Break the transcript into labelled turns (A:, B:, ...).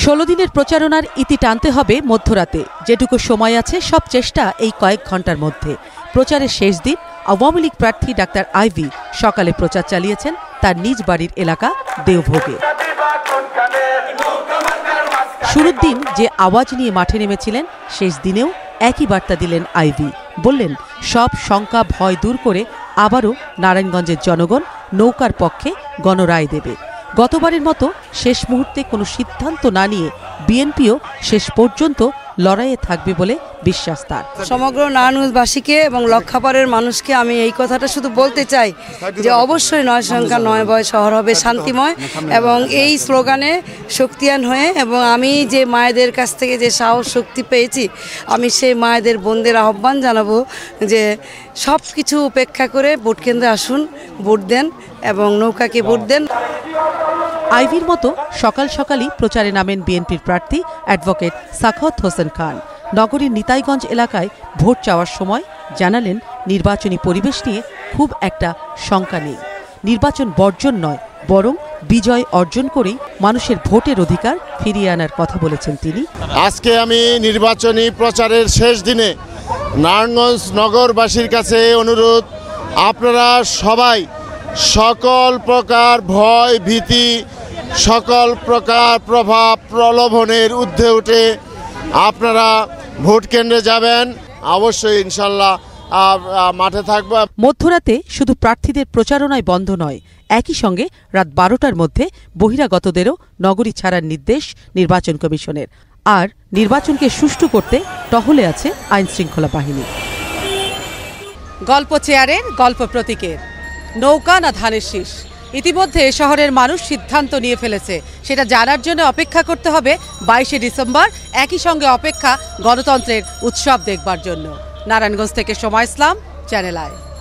A: 16 দিনের প্রচারণার ইতি টানতে হবে মধ্যরাতে। যেটুকু সময় আছে সব চেষ্টা এই কয়েক ঘন্টার মধ্যে। প্রচারের শেষ দিন আওয়ামী লীগ প্রার্থী ডাক্তার আইভী সকালে প্রচার চালিয়েছেন তার নিজ বাড়ির এলাকা দেওভোগে। শুরুর দিন যে আওয়াজ নিয়ে মাঠে নেমেছিলেন, শেষ দিনেও একই বার্তা দিলেন আইভী। বললেন, সব শঙ্কা ভয় দূর করে আবারও নারায়ণগঞ্জের জনগণ নৌকার পক্ষে গণরায় দেবে। গতবারের মতো শেষ মুহূর্তে কোনো সিদ্ধান্ত না নিয়ে বিএনপিও শেষ পর্যন্ত লড়াইয়ে থাকবে বলে বিশ্বাস তার।
B: সমগ্র নারায়ণগঞ্জবাসীকে এবং লক্ষাপাড়ের মানুষকে আমি এই কথাটা শুধু বলতে চাই যে অবশ্যই নয় সংখ্যা নয় ভয় শহর হবে শান্তিময়, এবং এই স্লোগানে শক্তিয়ান হয়ে এবং আমি যে মায়েদের কাছ থেকে যে সাহস শক্তি পেয়েছি, আমি সেই মায়েদের বোনদের আহ্বান জানাবো যে সব কিছু উপেক্ষা করে ভোট কেন্দ্রে আসুন, ভোট দেন এবং নৌকাকে ভোট দেন।
A: আইভীর মতো সকাল সকালই প্রচারে নামেন বিএনপির প্রার্থী অ্যাডভোকেট সাখাওয়াত হোসেন খান। নগরীর নিতাইগঞ্জ এলাকায় ভোট চাওয়ার সময় জানালেন, নির্বাচনী পরিবেশ নিয়ে খুব একটা শঙ্কা নেই। নির্বাচন বর্জন নয়, বরং বিজয় অর্জন করেই মানুষের ভোটের অধিকার ফিরিয়ে আনার কথা বলেছেন তিনি।
C: আজকে আমি নির্বাচনী প্রচারের শেষ দিনে নারায়ণগঞ্জ নগরবাসীর কাছে অনুরোধ, আপনারা সবাই সকল প্রকার ভয় ভীতি, সকল প্রকার প্রভাব প্রলোভনের ঊর্ধ্বে উঠে আপনারা ভোট কেন্দ্রে যাবেন। অবশ্যই ইনশাল্লাহ মাঠে থাকবো।
A: মধ্যরাতে শুধু প্রার্থীদের প্রচারণায় বন্ধ নয়, একই সঙ্গে রাত 12টার মধ্যে বহিরাগতদেরও নগরী ছাড়ার নির্দেশ নির্বাচন কমিশনের। আর নির্বাচনকে সুষ্ঠু করতে টহলে আছে আইনশৃঙ্খলা বাহিনী। গল্প চেয়ারের, গল্প প্রতীকের, নৌকা না ধানের শীষ, ইতিমধ্যে শহরের মানুষ সিদ্ধান্ত নিয়ে ফেলেছে। সেটা জানার জন্য অপেক্ষা করতে হবে 22শে ডিসেম্বর। একই সঙ্গে অপেক্ষা গণতন্ত্রের উৎসব দেখবার জন্য। নারায়ণগঞ্জ থেকে সোমা ইসলাম, চ্যানেল আই।